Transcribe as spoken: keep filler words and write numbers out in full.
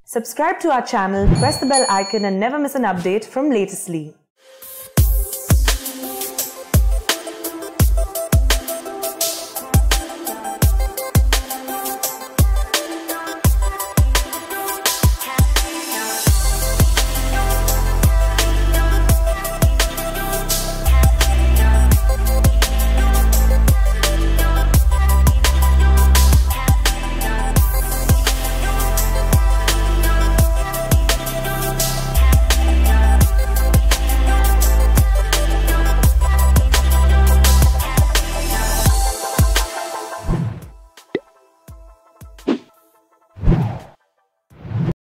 Subscribe to our channel, press the bell icon and never miss an update from Latestly.